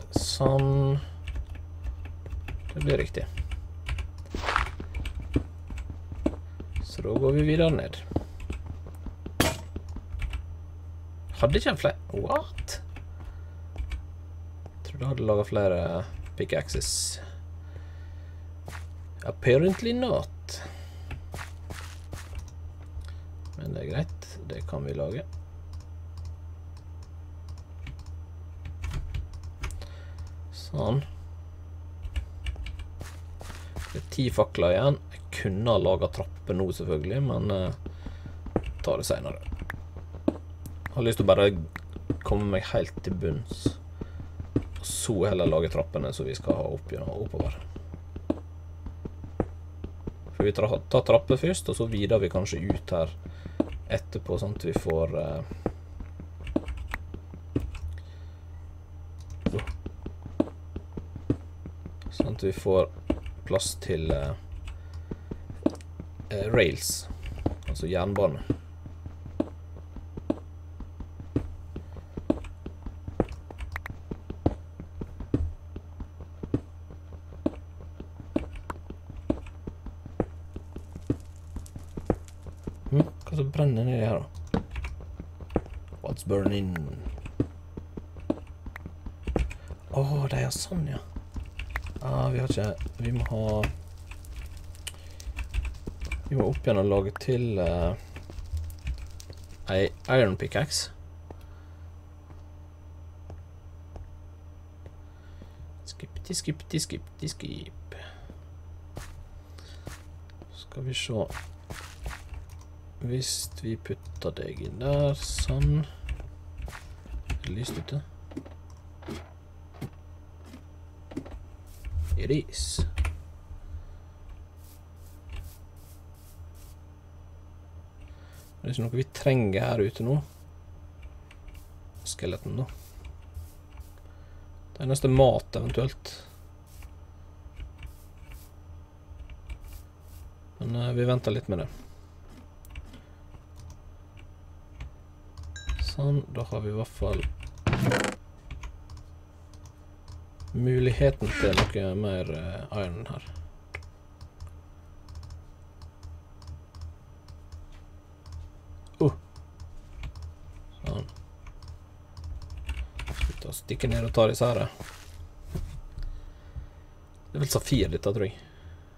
sånn. Det blir riktig. Så da går vi videre ned. Hadde ikke en flere... What? Jeg tror du hadde laget flere pickaxes. Apparently not. Men det er greit. Det kan vi lage. Sånn. Det er 10 fakler igjen. Jeg kunne ha laget trapper nå selvfølgelig, men ta det senere. Jeg har lyst til å bare komme meg helt til bunns. Og så heller lage trappene så vi skal ha oppover. For vi tar trapper først, og så videre vi kanskje ut her etterpå, sånn at vi får... sånn at vi får plass til rails, altså jernbane. Hva som brenner nedi her da? What's burning? Det er sånn, ja. Vi har ikke... Vi må ha... Vi må opp igjen og lage til ei iron pickaxe. Skip. Skal vi se. Hvis vi putter deg inn der, sånn. Er det lyst ute? It is. Det er ikke noe vi trenger her ute nå. Skeletten da. Det er nesten mat eventuelt. Men vi venter litt med det. Sånn, da har vi i hvert fall muligheten til noe mer iron her. Sånn. Skal vi ta stikke ned og ta disse her. Det er vel safir dette, tror jeg.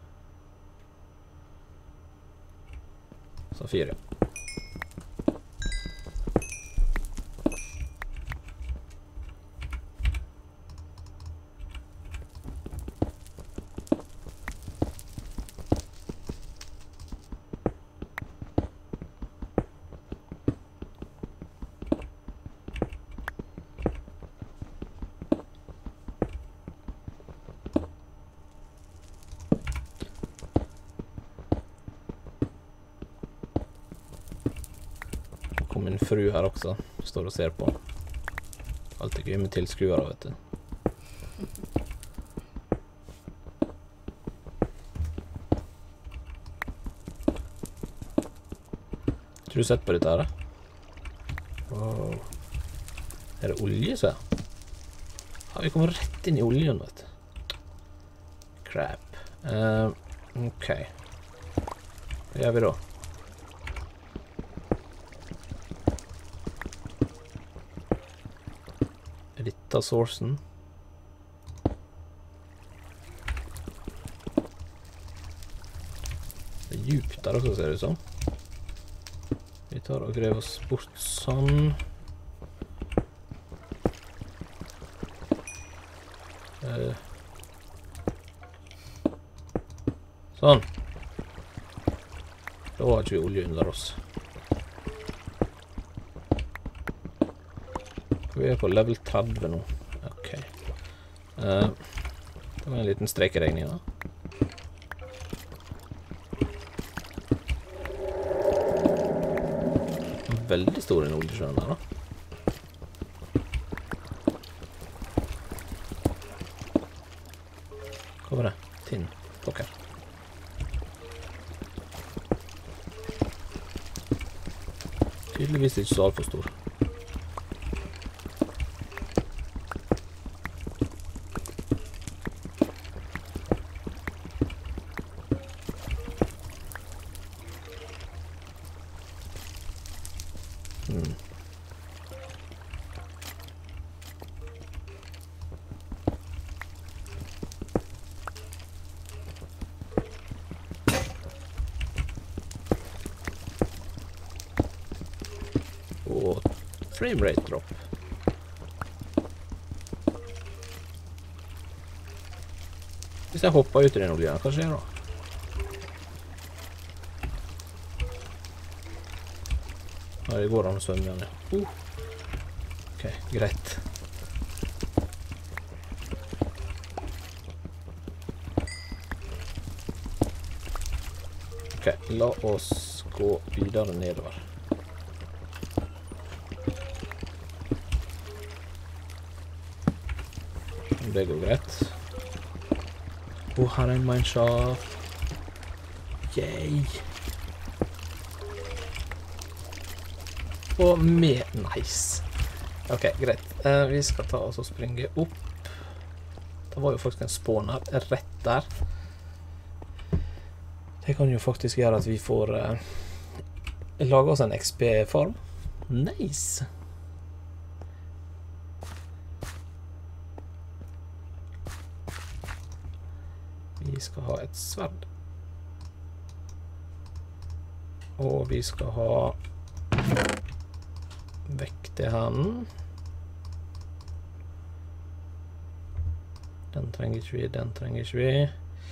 Safir, ja. Min fru her også står og ser på. Alt er gøy med tilskuere, vet du. Tror du sett på dette her? Wow. Er det olje, så jeg? Ja, vi kommer rett inn i oljen, vet du. Crap. Ok. Hva gjør vi da? Litt av sourcen. Det er djupt der også, ser det ut som. Vi tar og grever oss bort sånn. Sånn. Da har ikke vi olje under oss. Vi er på level 30 nå. Ok. Det var en liten strekeregning da. Veldig stor en oljesjøen der da. Hva var det? Tinn. Pokker. Tydeligvis ikke så alt for stor. Og framerate drop. Hvis jeg hopper ut i den oljen, hva skjer da? Ja, det går an å svømme igjen, ja. Ok, greit. Ok, la oss gå videre nedover. Det går greit. Her er en mineshaft. Yay! Og med nice. Ok, greit. Vi skal ta oss og springe opp. Det var jo faktisk en spawn her, rett der. Det kan jo faktisk gjøre at vi får lage oss en XP-farm. Nice! Vi skal ha et sverd. Og vi skal ha vekk det her. Den trenger ikke vi, den trenger ikke vi.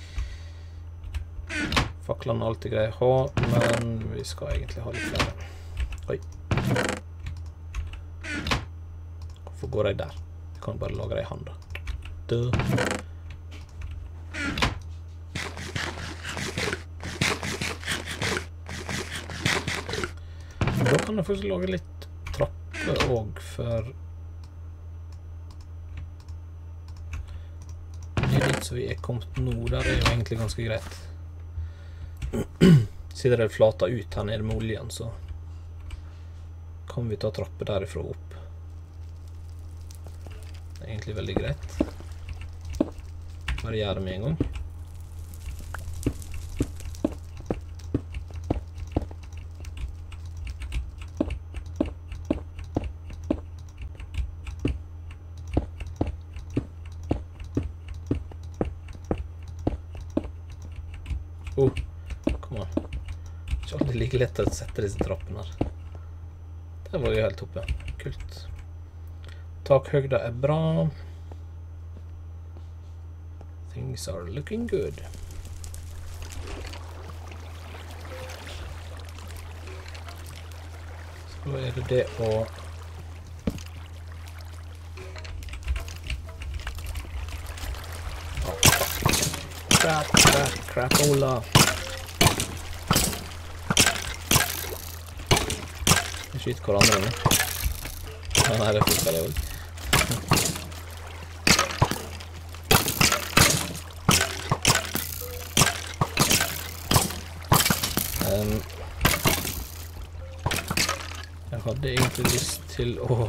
Faklene er alltid greie å ha, men vi skal egentlig ha litt flere. Oi. Hvorfor går jeg der? Jeg kan bare lage det i handa. Da kan jeg faktisk lage litt trapper også, for det dit så vi er kommet nå, der er jo egentlig ganske greit. Siden det flater ut her nede med oljen, så kan vi ta trapper derifra opp. Det er egentlig veldig greit. Bare gjøre det med en gang. Kom an. Ikke alltid like lett å sette disse trappene her. Det var jo helt toppe. Kult. Takhøgda er bra. Things are looking good. Så er det det å Crapola. Jeg skyter hverandre nå. Ja, nei, det funker det også. Jeg hadde egentlig lyst til å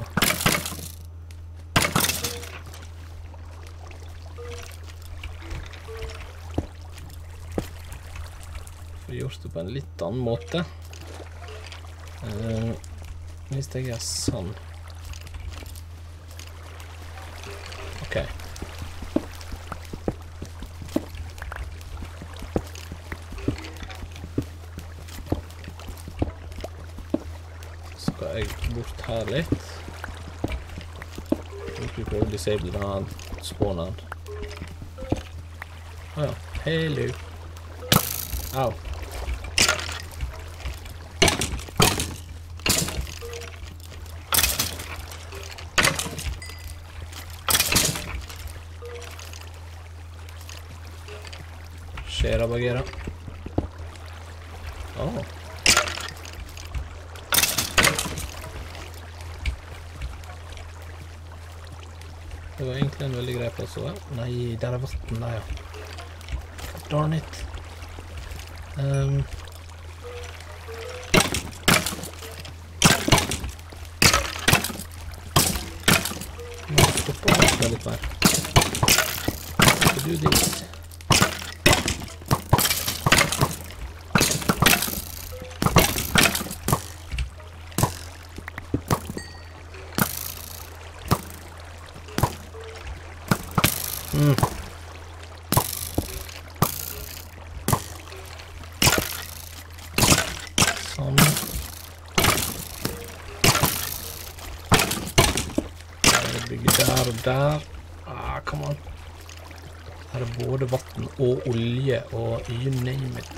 gjort det på en litt annen måte. Hvis jeg gjør sånn. Ok. Så skal jeg bort her litt. Så skal vi prøve å disable denne spawnen. Åja, hello. Au. Skjera bagera. Det var egentlig en veldig grei plass også. Nei, der er vatten der, ja. Darn it. Nå stopper jeg litt mer. Skal du dit? Sånn. Bygge der og der. Come on. Her er både vatten og olje og you name it.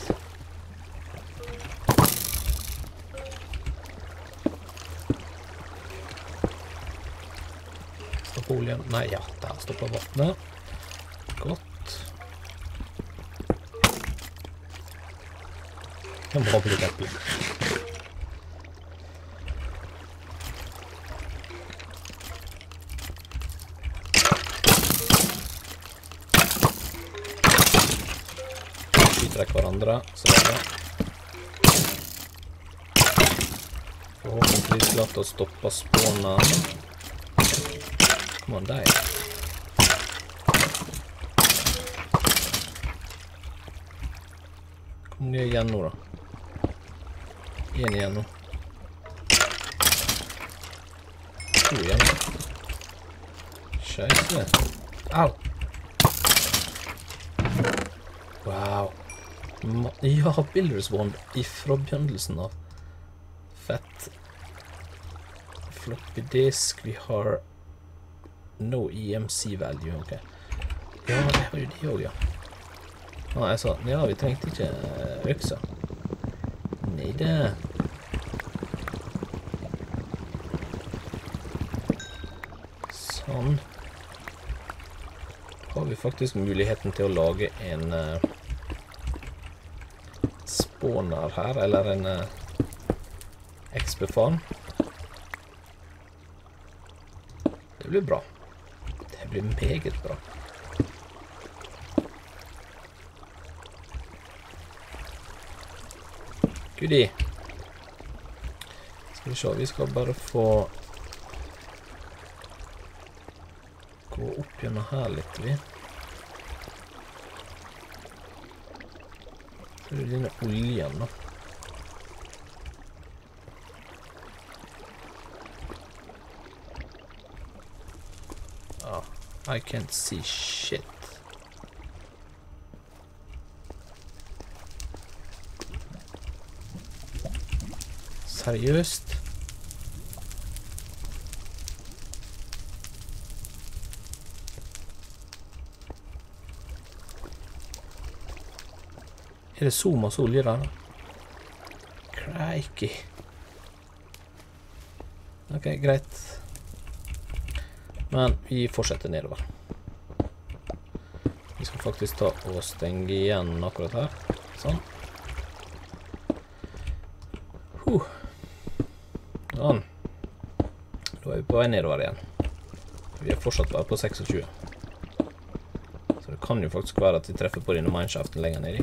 Stopper oljen. Nei, ja, der stopper vattnet. Godt. Jeg må ha på litt eple. Skyter hverandre, så det er det. Forhåpentligvis klart å stoppe spånen. Kom an, deg. Kom ned igjen nå, da. En igjen nå. To igjen. Scheisse. Au! Wow. Ja, Builder's Wand ifra begynnelsen av. Fett. Floppy disk. Vi har no EMC value, ok. Ja, det har jo de også, ja. Jeg sa, ja, vi trengte ikke øksa. Nei det. Sånn. Har vi faktisk muligheten til å lage en spawner her, eller en XP-farm. Det blir bra. Det blir meget bra. Gudi. Skal vi se, vi skal bare få gå opp gjennom her litt, vi. Så er det denne oljen, da. I can't see shit. Seriøst? Er det så masse olje der da? Crikey. Ok, greit. Men vi fortsetter nedover. Vi skal faktisk ta og stenge igjen akkurat her. Sånn. Sånn. Da er vi på vei nedover igjen. Vi har fortsatt vært på 26. Så det kan jo faktisk være at vi treffer på denne mineshaften lenger nedi.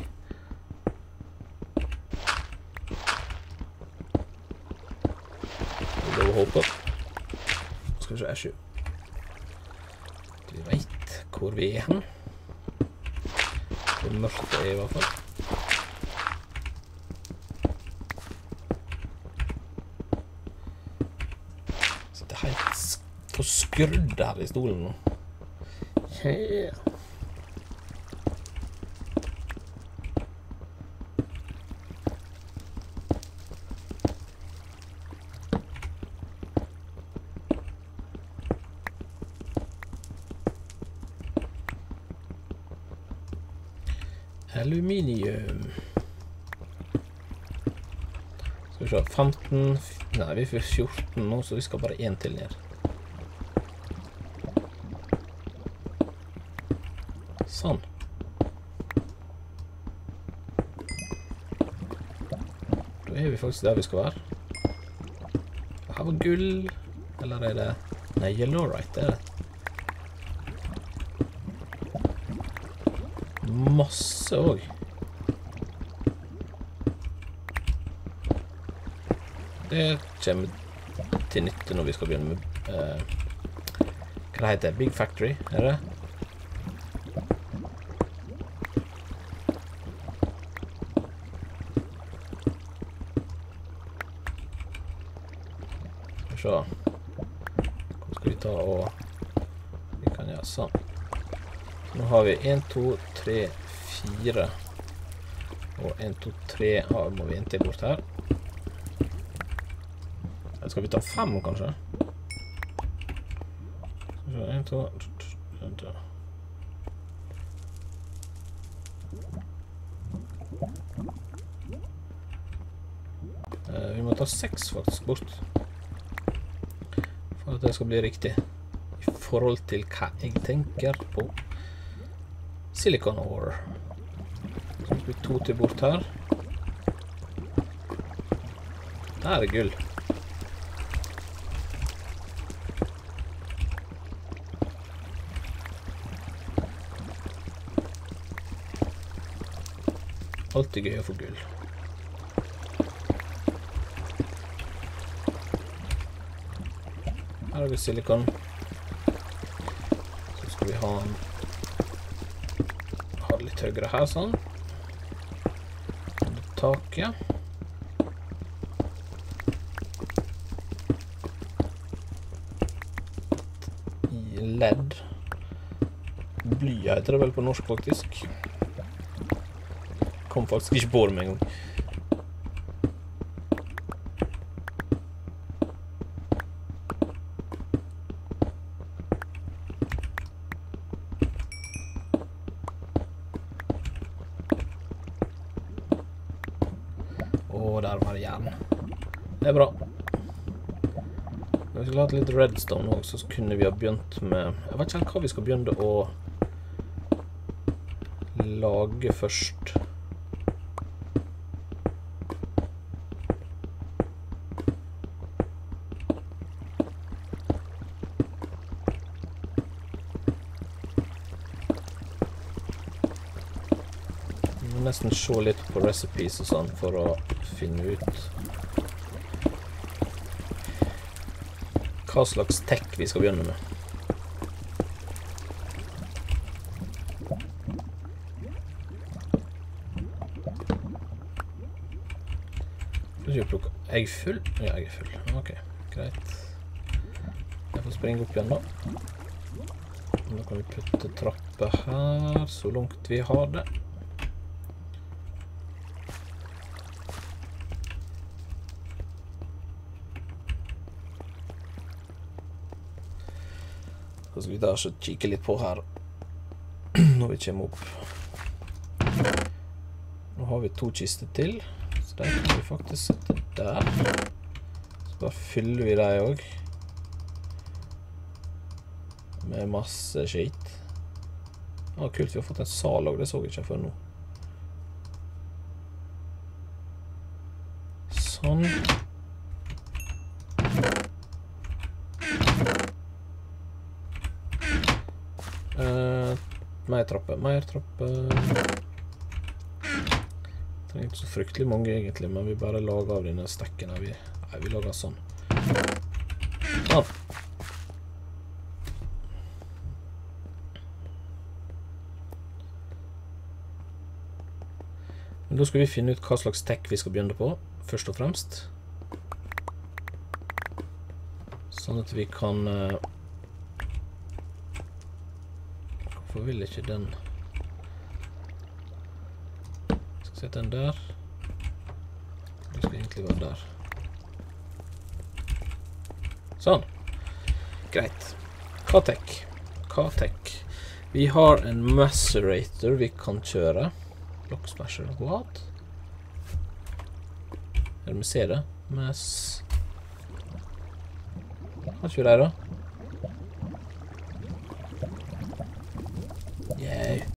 Det er å håpe. Nå skal vi se R7. Vi vet hvor vi er hen. Hvor mørkt det er i hvert fall. Så skrudd her i stolen nå. Yeah. Aluminium. Skal vi se, 15... Nei, vi får 14 nå, så vi skal bare en til ned. Sånn. Da er vi faktisk der vi skal være. Her var gull. Eller er det... Nei, yellowite er det. Masse også. Det kommer til nytte når vi skal begynne med... hva det heter? Big Factory, er det? Så hvordan skal vi ta og vi kan gjøre sånn Nå har vi 1, 2, 3, 4. Og 1, 2, 3. Må vi inntil bort her. Eller skal vi ta 5, kanskje? 1, 2, 1, 2. Vi må ta 6 faktisk bort. For at det skal bli riktig. I forhold til hva jeg tenker på. Silicon ore. Så må vi 2 til bort her. Der er gull. Alltid gøy å få gull. Her har vi silikon. Så skal vi ha det litt høyere her, sånn. Under taket. I ledd. Bly heter det vel på norsk, faktisk. Kom faktisk ikke på det med en gang. Der var det jern. Det er bra. Hvis vi skulle hatt litt redstone også, så kunne vi ha begynt med... Jeg vet ikke helt hva vi skal begynne å lage først. Vi må nesten se litt på recipes og sånn for å finne ut hva slags tech vi skal begynne med. Er jeg full? Ja, jeg er full. Ok, greit. Jeg får springe opp igjen da. Nå kan vi putte trapper her, så langt vi har det. Så skal vi da kikke litt på her når vi kommer opp. Nå har vi 2 kister til, så der kan vi faktisk sette der. Så bare fyller vi dem også med masse skit. Kult, vi har fått en sal også, det så jeg ikke før nå. Sånn. Mer trappe. Trenger ikke så fryktelig mange egentlig, men vi bare lager av denne stekken. Nei, vi lager sånn. Sånn. Men da skal vi finne ut hva slags tech vi skal begynne på, først og fremst. Sånn at vi kan... Hvorfor vil ikke den... Jeg skal sette den der. Det skal egentlig være der. Sånn. Greit. K-tech. Vi har en macerator vi kan kjøre. Block smasher. What? Er det vi ser det? Har ikke vi det da?